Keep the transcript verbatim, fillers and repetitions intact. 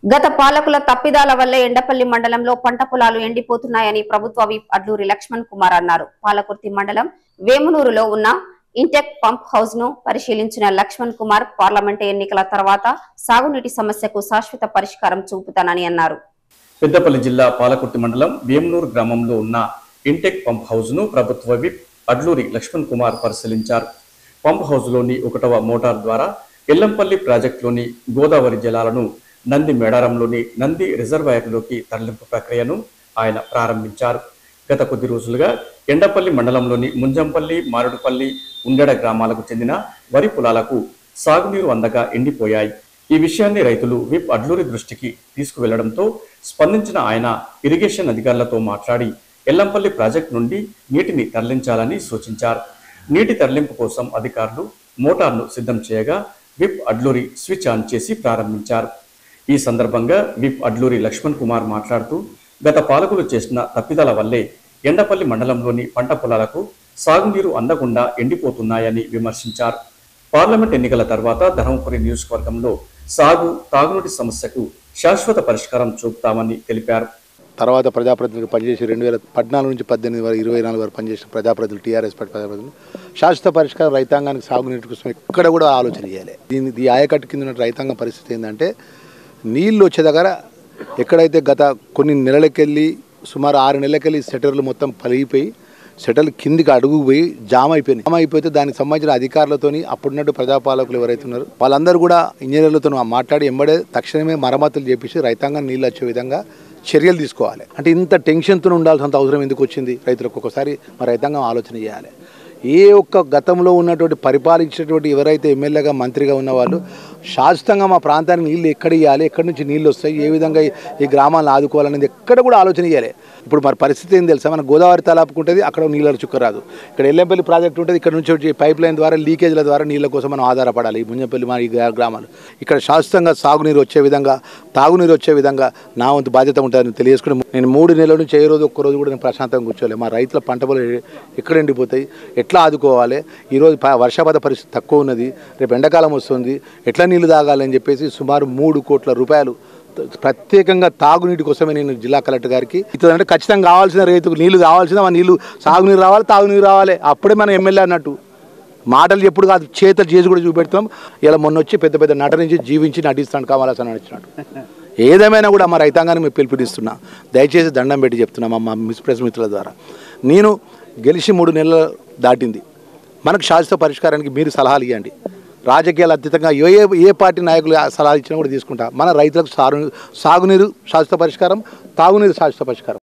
గత పాలకుల తప్పిదాల వల్లే ఎండపల్లి మండలంలో పంట పొలాలు ఎండిపోతున్నాయని ప్రభుత్వ విప్ అడ్లూరి లక్ష్మణ్ కుమార్ అన్నారు. పాలకుర్తి మండలం వేమునూరులో ఉన్న ఇంటెక్ పంప్ హౌస్ ను పరిశీలించిన లక్ష్మణ్ కుమార్ పార్లమెంట్ ఎన్నికల తర్వాత సాగునీటి సమస్యకు శాశ్వత పరిష్కారం చూపుతానని అన్నారు. పెద్దపల్లి జిల్లా పాలకుర్తి మండలం వేమునూరు గ్రామంలో ఉన్న ఇంటెక్ పంప్ హౌస్ ను ప్రభుత్వ విప్ అడ్లూరి లక్ష్మణ్ కుమార్ పరిశీలించారు. పంప్ హౌస్ లోని ఒకటవ మోటార్ ద్వారా ఎల్లంపల్లి ప్రాజెక్టులోని గోదావరి జలాలను నంది మేడారంలోని నంది రిజర్వాయర్లోకి తరలింపు ప్రక్రియను ఆయన ప్రారంభించారు. గత కొద్ది రోజులుగా ఎండపల్లి మండలంలోని ముంజంపల్లి, మారుడుపల్లి, ఉండెడ గ్రామాలకు చెందిన వరి పొలాలకు సాగునీరు అందగా ఎండిపోయాయి. ఈ విషయాన్ని రైతులు విప్ అడ్లూరి దృష్టికి తీసుకువెళ్లడంతో స్పందించిన ఆయన ఇరిగేషన్ అధికారులతో మాట్లాడి ఎల్లంపల్లి ప్రాజెక్టు నుండి నీటిని తరలించాలని సూచించారు. నీటి తరలింపు కోసం అధికారులు మోటార్ను సిద్ధం చేయగా విప్ అడ్లూరి స్విచ్ ఆన్ చేసి ప్రారంభించారు. ఈ సందర్భంగా విప్ అడ్లూరి లక్ష్మణ్ కుమార్ మాట్లాడుతూ గత పాలకులు చేసిన తప్పిదాల వల్లే ఎండపల్లి మండలంలోని పంట పొలాలకు సాగునీరు అందకుండా ఎండిపోతున్నాయని విమర్శించారు. పార్లమెంట్ ఎన్నికల తర్వాత ధర్మపురి నియోజకవర్గంలో సాగు తాగునీటి సమస్యకు శాశ్వత పరిష్కారం చూపుతామని తెలిపారు. తర్వాత ప్రజాప్రతినిధులు పనిచేసి రెండు వేల పద్నాలుగు నుంచి పద్దెనిమిది వరకు ఇరవై నాలుగు వరకు పనిచేసిన ప్రజాప్రతినిధులు టీఆర్ఎస్ పార్టీ ప్రజాప్రతినిధులు శాశ్వత పరిష్కారం రైతాంగానికి సాగునీటి కోసం ఎక్కడ కూడా ఆలోచన చేయాలి. దీని ఈ ఆయకట్టు కింద ఉన్న రైతాంగం పరిస్థితి ఏంటంటే నీళ్ళు వచ్చే దగ్గర ఎక్కడైతే గత కొన్ని నెలలకెళ్ళి సుమారు ఆరు నెలలకెళ్ళి సెటర్లు మొత్తం పలిగిపోయి సెటర్లు కిందికి అడుగు పోయి జామ్ అయిపోయినాయి. జామ్ అయిపోతే దానికి సంబంధించిన అధికారులతోని అప్పుడున్నట్టు ప్రజాపాలకులు ఎవరైతే ఉన్నారో వాళ్ళందరూ కూడా ఇంజనీర్లతో మాట్లాడి ఎంబడే తక్షణమే మరమ్మతులు చేపించి రైతాంగం నీళ్ళు వచ్చే విధంగా చర్యలు తీసుకోవాలి. అంటే ఇంత టెన్షన్తో ఉండాల్సినంత అవసరం ఎందుకు వచ్చింది రైతులకు? ఒక్కొక్కసారి మరి రైతాంగం ఆలోచన చేయాలి. ఏ ఒక్క గతంలో ఉన్నటువంటి పరిపాలించినటువంటి ఎవరైతే ఎమ్మెల్యేగా మంత్రిగా ఉన్నవాళ్ళు శాశ్వతంగా మా ప్రాంతానికి నీళ్ళు ఎక్కడ ఇవ్వాలి, ఎక్కడి నుంచి నీళ్ళు వస్తాయి, ఏ విధంగా ఈ గ్రామాలను ఆదుకోవాలనేది ఎక్కడ కూడా ఆలోచన చేయాలి. ఇప్పుడు మరి పరిస్థితి ఏం తెలుసా? మన గోదావరి తలాపుకుంటుంది, అక్కడ నీళ్ళ చుక్క రాదు. ఇక్కడ ఎల్లంపల్లి ప్రాజెక్ట్ ఉంటుంది, ఇక్కడ నుంచి వచ్చి పైప్ లైన్ ద్వారా లీకేజ్ల ద్వారా నీళ్ళ కోసం మనం ఆధారపడాలి. ఈ ముంజంపల్లి మా ఈ గ్రామాలు ఇక్కడ శాశ్వతంగా సాగునీరు వచ్చే విధంగా తాగునీరు వచ్చే విధంగా నా వంతు బాధ్యత ఉంటుందని తెలియజేసుకుని నేను మూడు నెలల నుంచి ఏ రోజు ఒక్క రోజు కూడా నేను ప్రశాంతంగా కూర్చోలేదు. మా రైతుల పంట పొలాలు ఎక్కడ ఎండిపోతాయి, ఎట్లా ఆదుకోవాలి, ఈరోజు వర్షపాత పరిస్థితి తక్కువ ఉన్నది, రేపు ఎండాకాలం వస్తుంది, ఎట్లా నీళ్లు తాగాలని చెప్పేసి సుమారు మూడు కోట్ల రూపాయలు ప్రత్యేకంగా తాగునీటి కోసమే నేను జిల్లా కలెక్టర్ గారికి ఇస్తుందంటే ఖచ్చితంగా కావాల్సిన రైతుకు నీళ్లు కావాల్సిన ఆ నీళ్లు సాగునీరు రావాలి, తాగునీరు రావాలి. అప్పుడే మనం ఎమ్మెల్యే అన్నట్టు మాటలు ఎప్పుడు కాదు, చేతలు చేసి కూడా చూపెడతాం. ఇలా మొన్న వచ్చి పెద్ద పెద్ద నట నుంచి జీవించి నటిస్తాను కమలాసన్ నడిచినట్టు. ఏదేమైనా కూడా మా రైతాంగాన్ని మేము పిలుపునిస్తున్నా, దయచేసి దండం పెట్టి చెప్తున్నా మా మిస్ ప్రెస్ మిత్రుల ద్వారా. నేను గెలిచి మూడు నెలలు దాటింది, మనకు శాశ్వత పరిష్కారానికి మీరు సలహాలు ఇవ్వండి. రాజకీయాలు అతీతంగా ఏ ఏ పార్టీ నాయకులు సలహా ఇచ్చినా కూడా తీసుకుంటా. మన రైతులకు సాగు సాగునీరు శాశ్వత పరిష్కారం, తాగునీరు శాశ్వత పరిష్కారం.